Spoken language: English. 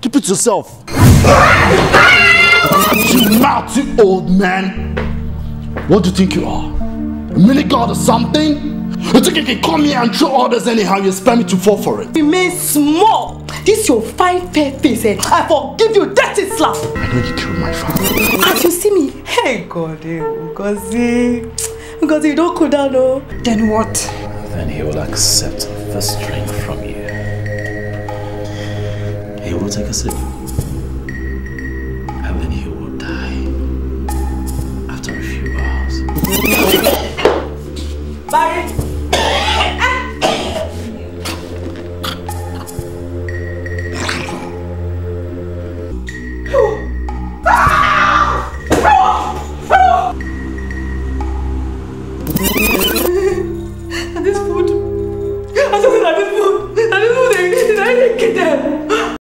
Keep it to yourself. You naughty old man. What do you think you are? A mini god or something? You think you can come here and throw orders anyhow you expect me to fall for it? Remain small. This your fine fair face, eh? I forgive you, dirty slap. I know you killed my father. As you see me, hey God, because you don't cool down, no. Then what? Then he will accept this drink from you. He will take a sip.